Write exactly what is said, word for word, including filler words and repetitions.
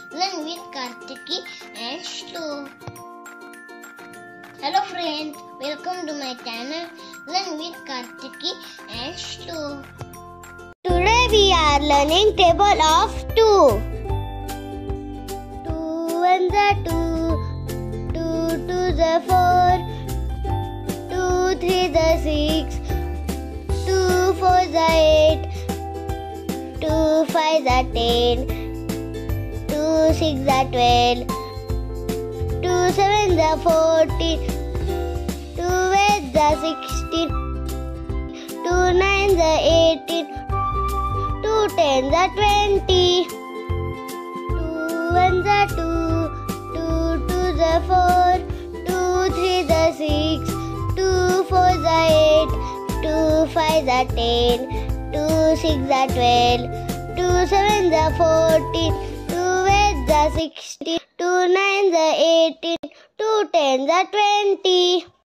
Learn with Kartiki and Shlook. Hello friends, welcome to my channel Learn with Kartiki and Shlook. Today we are learning table of two. Two ones are two, two twos are four, two threes are six, two fours are eight, two fives are ten, two sixes are twelve, two sevens are fourteen, two eights are sixteen, two nines are eighteen, two tens are twenty, two ones are two, two twos are four, two threes are six, two fours are eight, two fives are ten, two sixes are twelve, two sevens are fourteen, two eights are sixteen, two nines are eighteen, two tens are twenty.